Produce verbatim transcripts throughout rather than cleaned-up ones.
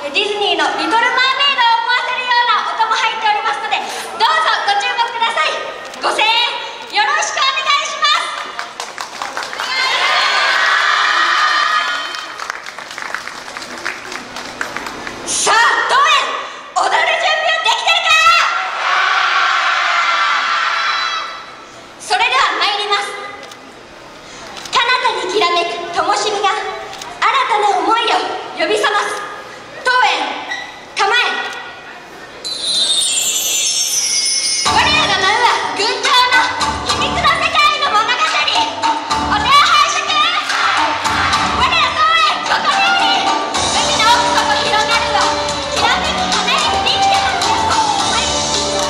ディズニーの「リトル・マーメイド」を思わせるような音も入っておりますので、どうぞご注目ください。ご声援よろしくお願いします。さあ、当園踊る準備はできてるか。それでは参ります。彼方にきらめく灯火が新たな思いを呼び覚ます。当園構え。我らが舞うは群青の秘密の世界の物語。お手を拝借。我ら当園ここより海の奥底広がるのきらめき輝く人魚の都。はい。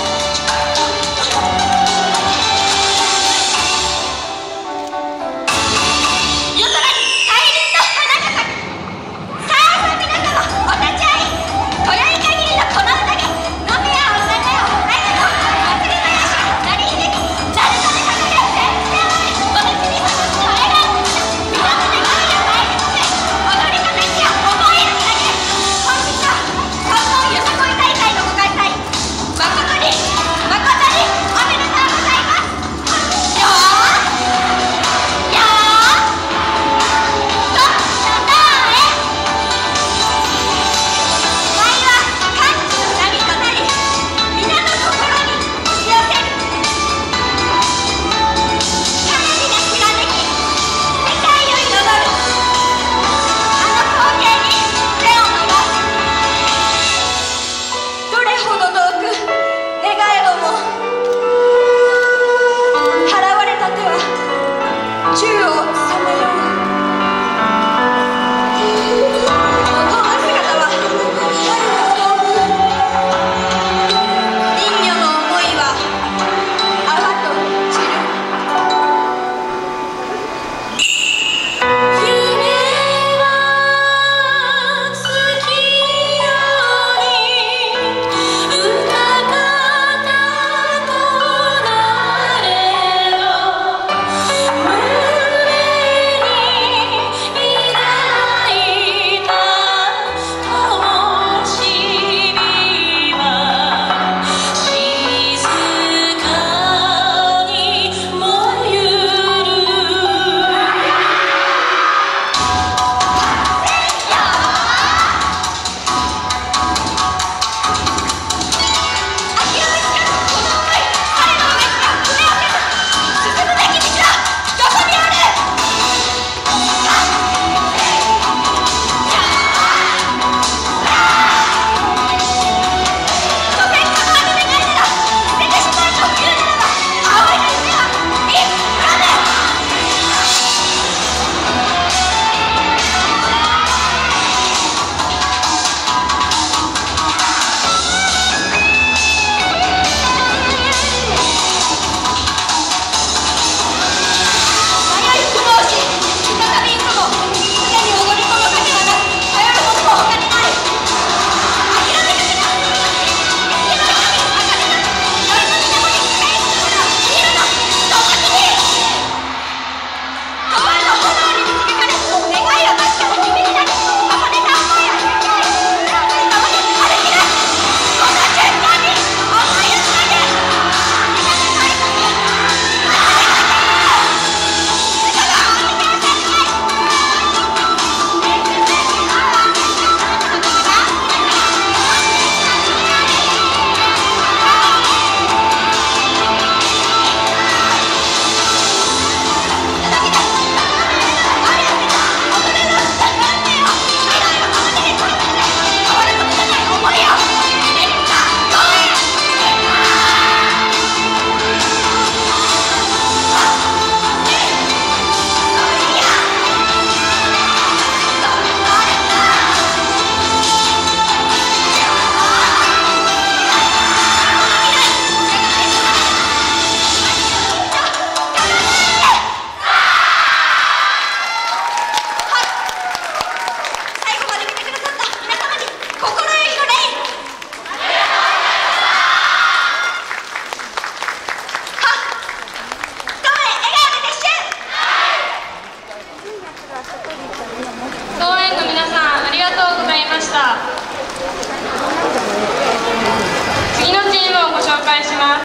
夜空に大輪の花が咲く。さあ皆様お立ち会い。今宵限りのこの宴、飲めやお酒を愛の祭りのよし鳴り響き、鳴門で輝く全然この国の夏を笑顔にする。皆の願いや舞い込め踊りの熱や思いのつなげ。本日は観光よさこい大会のご開催、誠に誠におめでとうございます。よーよーとたたえ。舞は歓喜の波となり、皆の心に押し寄せる。花火がきらめき、世界を彩る。あの光景に手を伸ばす。どれほど遠く願えども、払われた手は宙を